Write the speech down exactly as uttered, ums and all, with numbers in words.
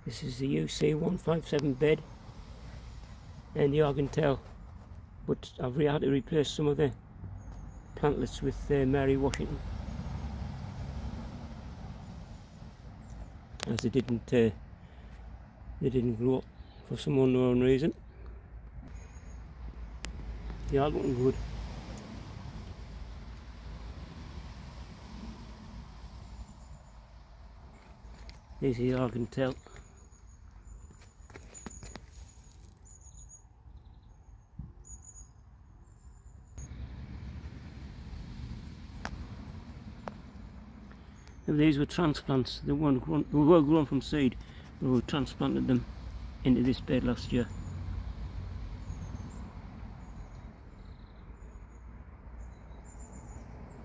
This is the U C one five seven bed and the Argentelle, but I've had to replace some of the plantlets with uh, Mary Washington, as they didn't uh, they didn't grow up for some unknown reason. They are looking good. Here's the Argentelle. And these were transplants. They weren't grown, they were grown from seed, but we transplanted them into this bed last year.